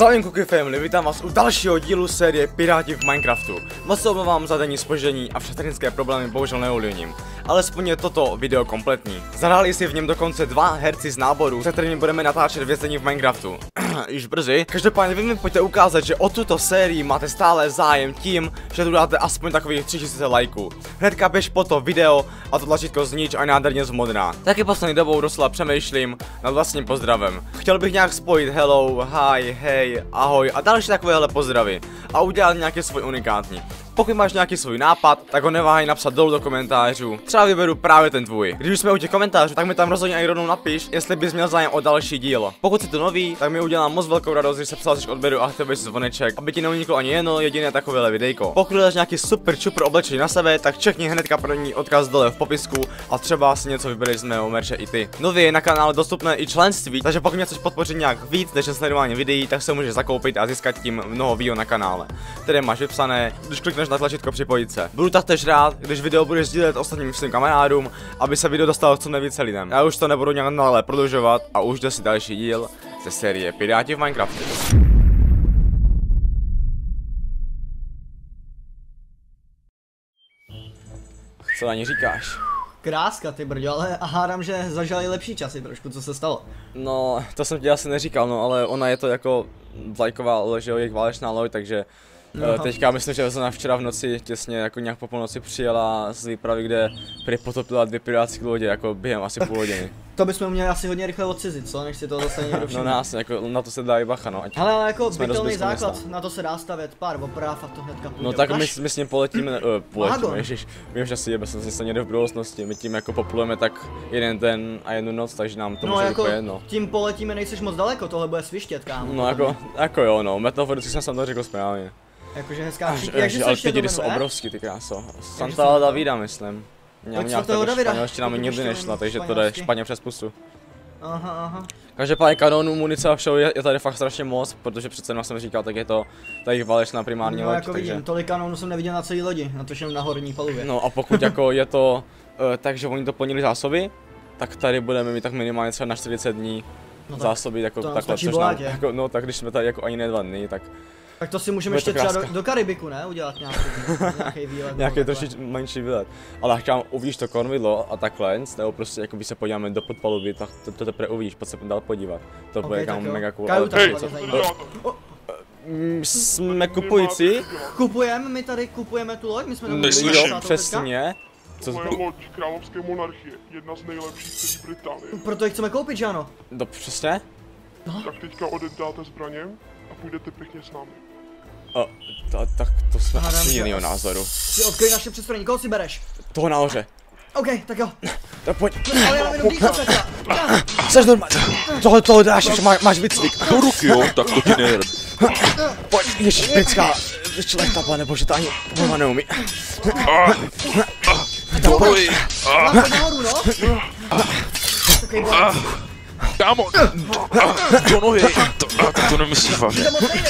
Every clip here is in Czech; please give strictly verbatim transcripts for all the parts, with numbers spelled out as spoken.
Zdravím Kuky family, vítám vás u dalšího dílu série Piráti v Minecraftu. Moc se omlouvám za denní zpoždění a vše technické problémy bohužel neovlivním. Alespoň je toto video kompletní. Zahráli si v něm dokonce dva herci z náboru, se kterými budeme natáčet věcení v Minecraftu. Již brzy. Každopádně vy mi pojďte ukázat, že o tuto sérii máte stále zájem tím, že tu dáte aspoň takových tři tisíce lajků. Hnedka běž po to video a to tlačítko znič a nádherně zmodrá. Taky poslední dobou doslova přemýšlím nad vlastním pozdravem. Chtěl bych nějak spojit hello, hi, hej, ahoj a další takovéhle pozdravy a udělat nějaký svůj unikátní. Pokud máš nějaký svůj nápad, tak ho neváhej napsat dolů do komentářů. Třeba vyberu právě ten tvůj. Když jsme u těch komentářů, tak mi tam rozhodně i rovnou napiš, jestli bys měl zájem o další díl. Pokud jsi to nový, tak mi udělám moc velkou radost, když se přihlásíš k odběru a aktivuješ si zvoneček, aby ti neuniklo ani jedno jediné takovéhle videjko. Pokud dáš nějaký super čupr oblečení na sebe, tak čekni hnedka první odkaz dole v popisku a třeba si něco vybereš z mého merče i ty. Nově je na kanále dostupné i členství, takže pokud mě chceš podpořit nějak víc než sledování videí, tak se můžeš zakoupit a získat tím mnoho video na kanále, které máš vypsané, když klikneš na tlačítko připojit se. Budu taktéž rád, když video budeš sdílet ostatním svým kamarádům, aby se video dostalo co nejvíce lidem. Já už to nebudu nějak nadále prodlužovat a už jde si další díl ze série Piráti v Minecraftu. Co na ní říkáš? Kráska ty brďo, ale a hádám, že zažili lepší časy trošku, co se stalo? No, to jsem ti asi neříkal, no, ale ona je to jako vlajková loď, je válečná loď, takže no. Teďka myslím, že ona včera v noci těsně jako nějak po půlnoci přijela z výpravy, kde prý potopila dvě pirátské lodě, jako během asi půl hodiny. To bychom měli asi hodně rychle odcizit, co? Než si to zase někdo všimne. No nás, jako na to se dá i bacha, no. Ale jako bytelný základ, města. Na to se dá stavět pár oprav a to hnedka půjde. No tak my, my s ním poletíme, uh, poletíme, ježiš, my už asi jebe, jsem se někde v budoucnosti, my tím jako poplujeme tak jeden den a jednu noc, takže nám to no, může jako být jedno. Tím poletíme, nejseš moc daleko, tohle bude svištět, kámo. No jako, jako jo, no, metaforicky jsem tam to řekl správně. Jakože hezká Až, příklad, jak ale ty dědy jsou obrovský, ty kráso. Santa Davida, myslím. Nějak tak španělština mi nikdy nešla, takže to jde špatně přes pusu. Aha, aha. Každopádně kanonů, munice a všeho je, je tady fakt strašně moc, protože přece jenom jsem říkal, tak je to ta jejich válečná primární no, loď, jako takže... vidím, tolik kanonů jsem neviděl na celé lodi, na to jenom na horní palubě. No a pokud jako je to uh, tak, že oni to plnili zásoby, tak tady budeme mít tak minimálně třeba na čtyřicet dní no tak, zásoby jako takhle, což nám, jako, no tak když jsme tady jako ani ne dva dny, tak... Tak to si můžeme ještě třeba do, do Karibiku, ne? Udělat nějaký, nějaký výlet. Nějaký trošičku menší výlet. Ale jak tam uvidíš to kormidlo a takhle, nebo prostě jako by se podíváme do podpaluby, tak to, to teprve uvidíš, pojď se dál podívat. To okay, bude kam mega cool. Kaju, ale co? Oh. Jsme kupující? Kupujeme, my tady kupujeme tu loď, my jsme domluvili. Jo, přesně. Co moje loď královské monarchie, jedna z nejlepších celé Británie. Proto ji chceme koupit, že ano? No přesně. No. Tak teďka odevzdáte zbraně a půjdete pěkně s námi. O, to, tak to jsme asi jinýho názoru. Si odkryj naše představení, koho si bereš? Toho nahoře. OK, tak jo. Tak pojď. Ale já mám jenom dýchat, teďka. Jseš normální. Tohle toho dáš, ještě má, máš výcvik. Do ruky, jo, tak to ti nejde. Pojď, ježiš, britská šlechta, pane bože, to ani mama neumí. To boj. Mám to nahoru, no. Takový boj. Kámo, do nohy, to, to, to nemyslíš vážně.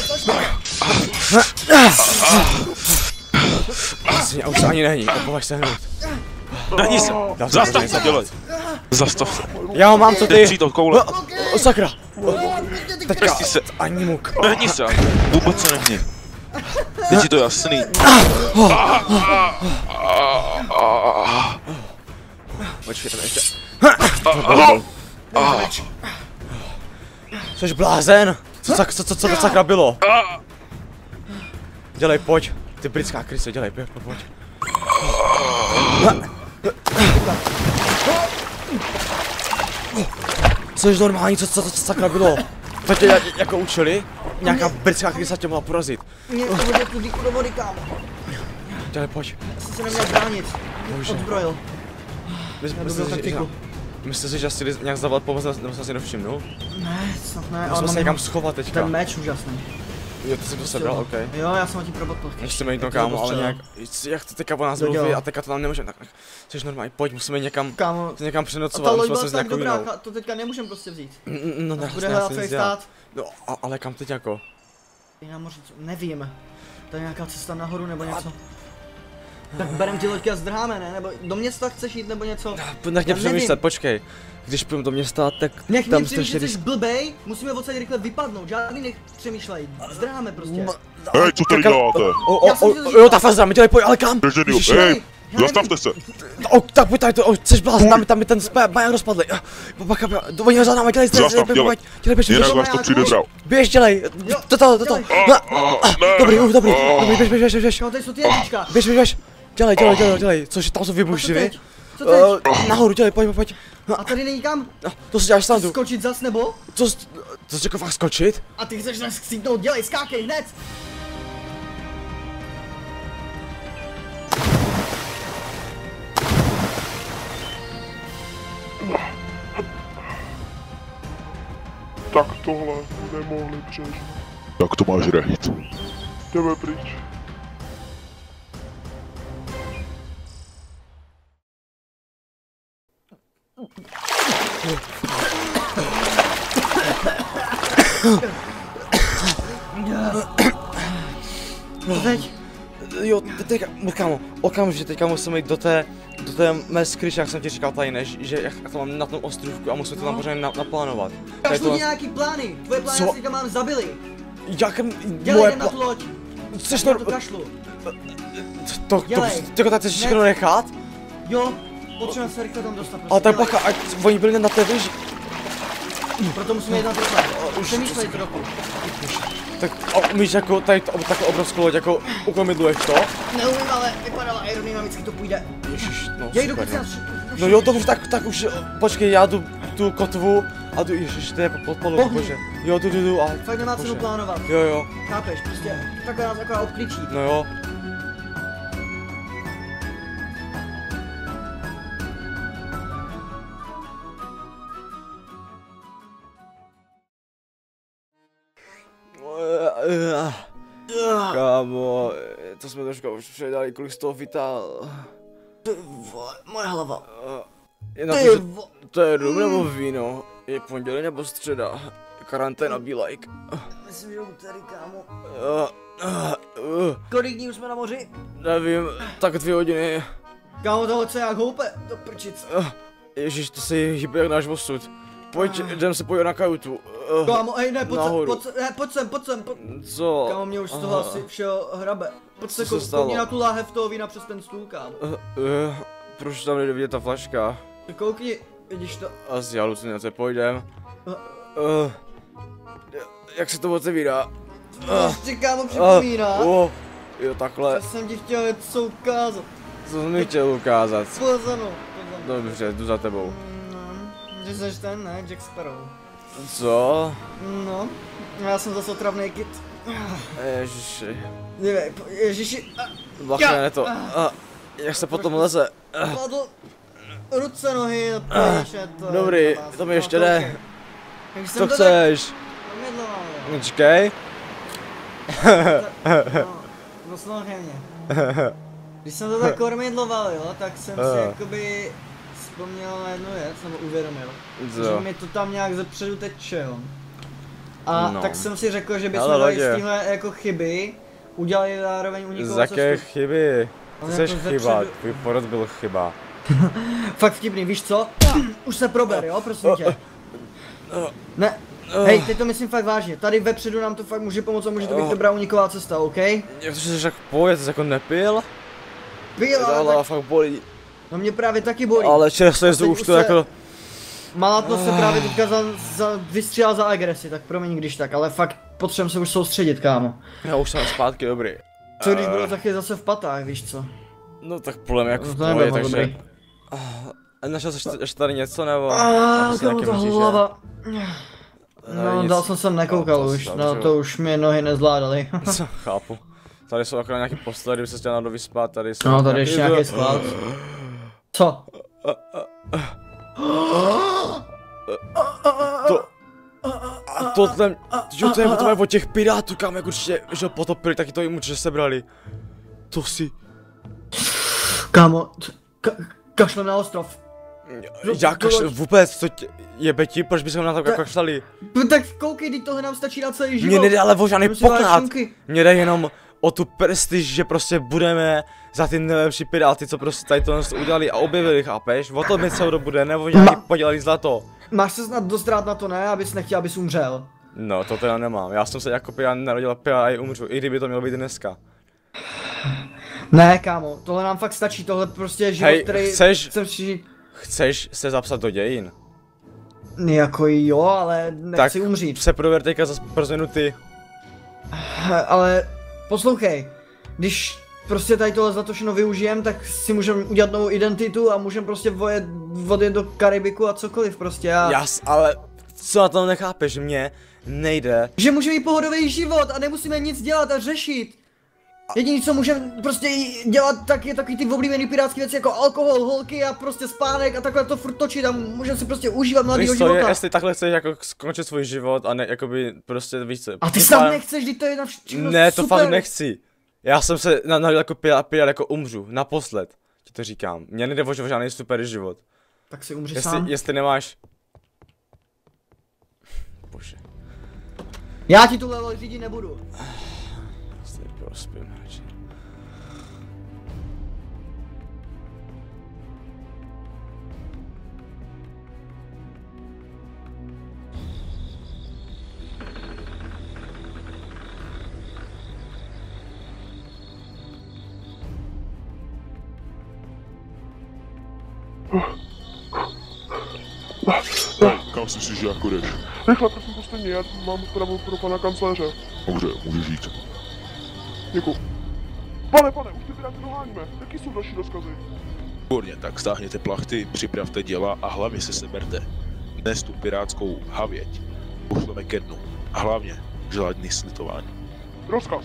Vlastně, už se ani není, opovaž se hned. Není se, zastav se, dělej. Zastav se. Já ho mám, co ty? Teď to koule. No, sakra. Teďka, se. ani muk. Nehni se, vůbec se nehni. Je ti to jasný. Počkej, tady ještě. Což blázen? Co, co, co, co to sakra bylo? Dělej, pojď. Ty britská kryse, dělej, pojď, pojď. Což normální, co, co, co, co sakra bylo? To tě jako učili? Nějaká britská krysa tě mohla porazit. Mě to hodně tu díku do vody, kámo. Dělej, pojď. Asi se neměl bránit. Odbrojil. Myslíš si, že asi nějak zavolat pomoc, nebo jsem si nevšimnul? Ne, snad ne, ale jsme se někam schovat teďka. Ten meč úžasný. Jo, ty jsi to sebral, ok. Jo, já jsem ho tím probotl. Musíme jít no kámo, ale nějak, jak to teďka po nás mluví a teďka to nám nemůžeme, tak jsi normální, pojď, musíme někam, kámo, někam přenocovat, musíme se s nějakou jinou. To teďka nemůžeme prostě vzít. No ne, bude hledat celý stát. No, ale kam teď jako? Námořnictvo, nevím. To je nějaká cesta nahoru nebo něco. Tak berem ty loďky a zdrháme, ne? Nebo do města chceš jít nebo něco? Nech mě přemýšlet, počkej. když půjdeme do města, tak Nech tam mě přemýšlet, strašně že jsi blbej, musíme odsaď rychle vypadnout, žádný nech přemýšlej, zdráme prostě. Hej, co tady děláte? O, o, o, jo, ta faza, my dělej, pojď, ale kam? Držený, Ježiši, hej, zastavte se. O, tak pojď tady to, o, chceš blázit, tam, tam je ten maják rozpadlý. Bacha, oni ho za náma, dělej, dělej, Zastav, dělej. dělej, běž, běž, Jinak vás to přijde drau. běž, dělej, toto, toto, dobrý, už, dobrý, dobrý, běž, běž, běž, běž, Kámo, tady jsou ty jednička. běž, běž, běž, dělej, dělej, dělej, dělej, cože, tam jsou vybuši, vy? Co teď? Nahoru, dělej, pojď, pojď. A tady není kam? To si děláš srandu. Skočit zas nebo? Co jsi, to jsi jako fakt skočit? A ty chceš nás chcípnout, dělej, skákej hned! Tak tohle nemohli přežít. Tak to máš rejt. Jdeme pryč. Co teď? Jo, teďka, kámo, okamžitě teďka musíme jít do té, do té mé skryše, jak jsem ti říkal tady, než, že jak to mám na tom ostrovku a musíme to tam pořádně na, naplánovat. Kašlu ti nějaký plány, tvoje plány asi tam mám zabili. Jakém, Dělej, moje jdem na tu loď. Chceš Já to, to to, kašlu. to, Dělej. to, tak chceš všechno nechat? Jo, potřebujeme se rychle tam dostat. Prostě. Ale tak Dělej. bacha, ať oni byli na té věži. Proto musíme jít na to plán. Přemýšlej trochu. Tak a umíš jako tady to, takhle obrovskou loď, jako uklomidluješ to? Neumím, ale vypadala aerodynamicky to půjde. Ježiš, no Já jdu super, kluci no. na No jo, dobře, tak, tak už, počkej, já jdu tu kotvu a jdu, ježiš, to je pod palou, Pohni. bože. Jo, jdu, jdu, jdu a... Fakt nemá cenu bože. plánovat. Jo, jo, Chápeš, prostě takhle nás taková odkličí. no jo. Kámo, to jsme trošku už předali, kolik z toho vytáhl. Ty vole, moje hlava. Je na Ty to, že vo... to je rum nebo víno? Je pondělí nebo středa? Karanténa be like. Myslím, že úterý, kámo. Uh, uh, uh, Kolik dní už jsme na moři? nevím, tak dvě hodiny. Kámo, tohle co jak houpe, do prčic. Uh, Ježíš, to se hýbe jak náš osud. Pojď, jdem se pojít na kajutu. Uh, Kámo, hej, ne, pojď sem, nahoru. pojď sem, ne, pojď sem, pojď sem, pojď. Co? Kámo, mě už z toho Aha. asi všeho hrabe. Pojď se, Co se kou- stalo? koukni na tu láhev toho vína přes ten stůl, kámo. Uh, uh, proč tam nejde vidět ta flaška? Koukni, vidíš to. Asi halucinace, pojdem. Uh. Uh, jak se to otevírá? Uh, Ještě, kámo, připomíná. Uh, oh, jo, takhle. Já jsem ti chtěl něco ukázat. Co jsem mi chtěl ukázat? Pozanu, pozanu. Dobře, jdu za tebou. No, že seš ten, ne, Jack Sparrow. Co? No, já jsem zase otravnej kid. Ježiši. Dívej, po- ježiši, a, Bacha, ne to. A, jak se potom leze? padl ruce, nohy, pojďme to. je Dobrý, to vás- to mi no, ještě to jde. ok. Jak Co jsem to chceš? tak omydloval, jo. Počkej. No, poslouchej mě. Když jsem to tak kormidloval, jo, tak jsem si Eh. jakoby vzpomněl na jednu věc, nebo uvědomil. Co? Že mi to tam nějak zepředu teče, jo. A No. tak jsem si řekl, že bychom Ale dali lodě. z téhle jako chyby udělali zároveň unikovou Z jaké cestu. chyby? Ale Chceš jako chyba, zepředu- tvůj porod byl chyba. Fakt vtipný, víš co? Už se prober, jo, prosím tě. Ne, hej, teď to myslím fakt vážně. Tady vepředu nám to fakt může pomoct a může to být dobrá uniková cesta, OK? Jak to, že jsi tak pojď, jsi jako nepil? Pil, Ta ale hlava tak, fakt bolí. no mě právě taky bolí. Ale čerstvě A teď už už to se- jako... Malátno se právě teďka za, za, vystřílel za agresi, tak promiň když tak, ale fakt potřebujeme se už soustředit, kámo. Já už jsem zpátky dobrý. Co když budu taky zase v patách, víš co? No tak podle mě jako No v to pohodě, nebylo takže... dobrý. A našel jsi ještě tady něco nebo? Aaaa, Asi kámo, taky ta myslíš, že- hlava. No, nic. dál jsem sem nekoukal No, to už, si no dobře. to už mě nohy nezvládaly. Co, chápu. Tady jsou akorát nějaký postele, kdyby se chtěl na to vyspat, tady jsou... No, tady ještě nějaký sklad. Co? To... A tohle... Jo, to je, to je od těch pirátů, kam jak určitě, že ho potopili, taky to jim určitě sebrali. To si... Kámo, t- ka kašlem na ostrov. Jak kašle, vůbec, co tě, jebe ti, proč bychom na to Ta- kašlali? No tak koukej, teď tohle nám stačí na celý život. Mně nejde ale o žádný Musím vážit poklad. šunky. Mně jde jenom o tu prestiž, že prostě budeme za ty nejlepší piráty, co prostě tady to udělali a objevili, chápeš? O to my celou dobu jde, nebo nějaký podělali zlato. Máš se snad dost rád na to, ne? Abys nechtěl, abys umřel. No, to teda nemám. Já jsem se jako pirát narodil, pirát a i umřu, i kdyby to mělo být dneska. Ne, kámo, tohle nám fakt stačí, tohle prostě je život, Hej, který chceš, chcem žít. Chceš se zapsat do dějin? Jako jo, ale nechci tak umřít. se prověr teďka za pro změnu ty. Ale poslouchej, když prostě tady tohle za to všechno využijem, tak si můžeme udělat novou identitu a můžeme prostě vojet, odjet do Karibiku a cokoliv prostě a... Jas, ale co na tom nechápeš, mě nejde. Že můžeme mít pohodový život a nemusíme nic dělat a řešit. Jediný, co můžeme prostě dělat, tak je takový ty oblíbený pirátský věci jako alkohol, holky a prostě spánek a takhle to furt točit a můžeme si prostě užívat mladýho života. Je, jestli takhle chceš jako skončit svůj život a ne, jakoby prostě víš co. A ty sám nechceš, když to je na všechno Ne, to super. fakt nechci. Já jsem se narodil jako pirát, pirát jako umřu, naposled, ti to říkám. Mně nejde o žádný super život. Tak si umři jestli, sám. Jestli nemáš... Bože. Já ti tu level řídit nebudu. Jestli prospím, radši. Hej, kam si si žáku jdeš? Rychle, prosím, puste mě, já mám zprávu pro pana kancléře. Dobře, můžeš jít. Děkuji. Pane, pane, už ty piráty doháníme. Jaký jsou další rozkazy? Výborně, tak stáhněte plachty, připravte děla a hlavně se seberte. Dnes tu pirátskou havěť pošleme ke dnu. A hlavně žádný slitování. Rozkaz.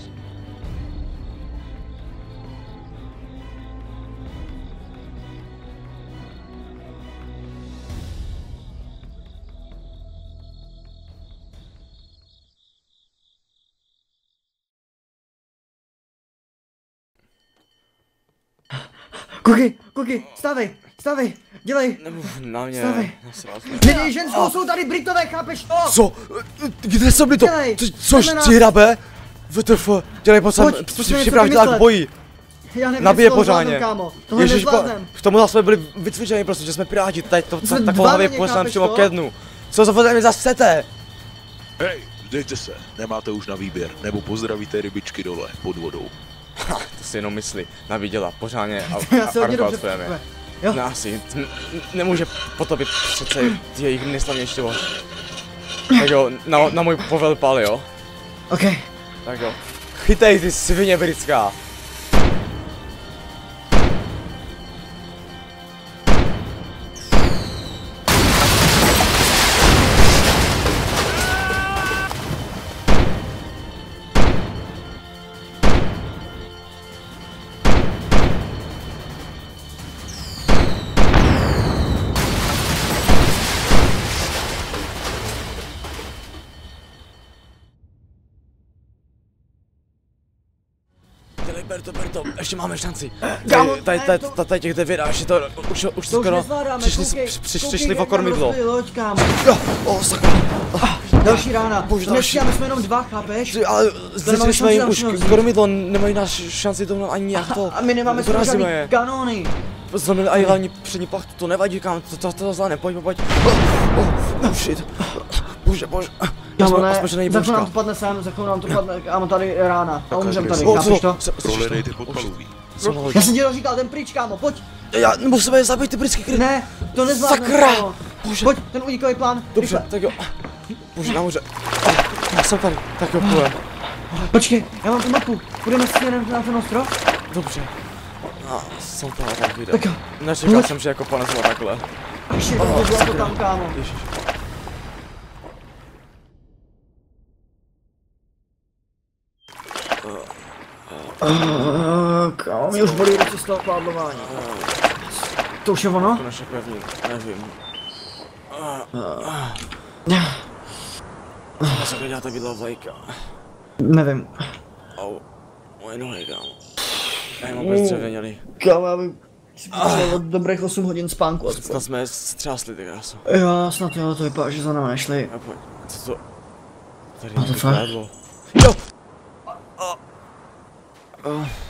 Kuky, Kuky, stávej, stávej, dělej. Na mě, Stávej. nasrát. Neděj ženskou, oh. Jsou tady Britové, chápeš to? Co? Kde jsou Brito? Dělej, Co, což jdeme na- ti hrabe? V T F, dělej pojď sem, Pojď, pojďme připravit něco dělá k vymyslet. boji. Já nevím, Nabije jestli to pořádně. zvládnem, kámo. Tohle Ježiš, po, nezvládnem. k tomu jsme byli vycvičeni prostě, že jsme piráti, tady to, Jsme tak, dva takovou hlavě lidi, pošlám chápeš přímo to? ke dnu. Co za ode mě zase chcete? Hej, dejte se, nemáte už na výběr, nebo pozdravíte rybičky dole, pod vodou. Ha, to si jenom myslí, naviděla pořádně a, Já se a hodně dobře arfalcujeme. představuje. Jo. No asi, n- nemůže potopit přece jejich nejslavnější loď. Tak jo, na, na můj povel pal, jo? OK. Tak jo. Chytej ty svině britská. Dělej, Berto, Berto, ještě máme šanci. Kámo, Tady, tady, ne, tady, to- tady, tady těch devět a ještě to, už, už To už skoro nezvládáme, přišli, koukej, při- při- koukej, přišli jak o nám kormidlo. rozbili loď, kámo. Jo, o sakra. Další rána. Bože, další. Dneska my jsme jenom dva, chápeš? Ty, ale zničili jsme šanci jim nám už všechno vzít. kormidlo, nemají nás šanci to ani nějak to. A my nemáme skoro dorazíme žádný je. kanóny. Zlomili i hlavní přední plachtu, to nevadí, kam, to, to, to zvládne, pojď, pojď. Oh, oh, oh, shit. Bože, bože. Kámo, Aspoň- ne, aspoň, že není za chvíli nám bouřka. to padne sám, za chvíli nám to padne, kámo, tady rána. A umřem tady, O, chápeš co? to? Co- co- Prohledejte podpaluví. Co na loď? Já jsem ti to říkal, ten pryč, kámo, pojď. Já musíme je zabít ty britské kry. Ne, to nezvládneme, Sakra! kámo. Bože. Pojď, ten unikový plán. Dobře, rychle. tak jo. Bože, na moře. Ah, Já jsem tady, tak jo, půjdem. Počkej, já mám tu mapu. Půjdeme směrem na ten ostrov? Dobře. A jsem tady tak video. Tak jo. Nečekal Pojď. jsem, že jako ponesla takhle. Ještě Oh, to bylo to sakra. tam, kámo. Ježiš. Uh, kámo, mě už bolí ruce z toho pádlování. To už je ono? To naše pevní, nevím. Já jsem dělá ta bydla vlajka. Nevím. Au. Moje nohy, kámo. Já jim vůbec dřevěněli. Kámo, já bych si potřeboval dobrých osm hodin spánku aspoň. Snad jsme je střásli, ty krásu. Jo, snad jo, to vypadá, že za námi nešli. A pojď, co to? Tady What je the to fuck? kádlo. Jo! Uh.